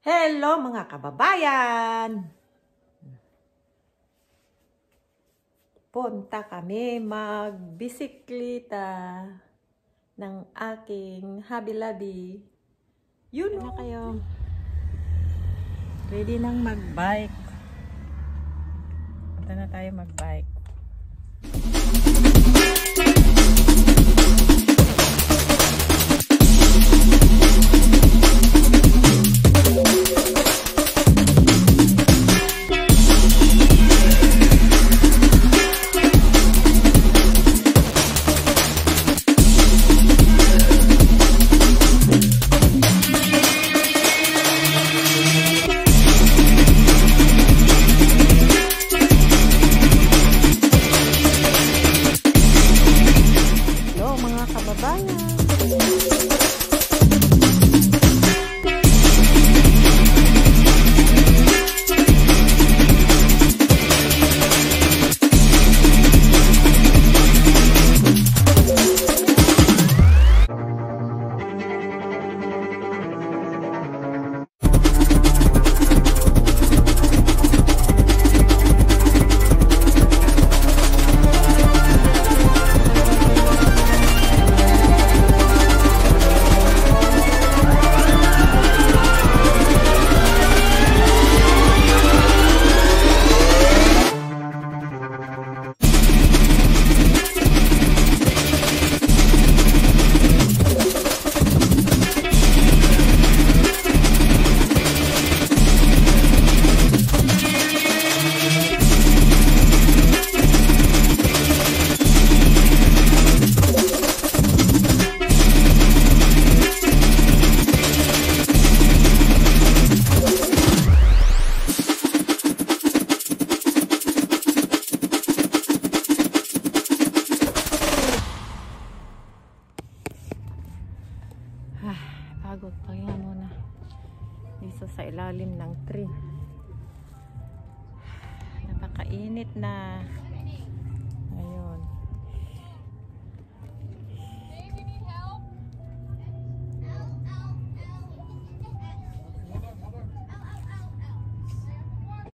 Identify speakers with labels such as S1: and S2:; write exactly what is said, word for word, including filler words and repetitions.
S1: Hello mga kababayan! Punta kami magbisikleta ng aking habi-labi. Yun na kayo. Ready nang magbike. Punta na tayo magbike. Pagod, pahinga muna dito sa ilalim ng tree. Napakainit na.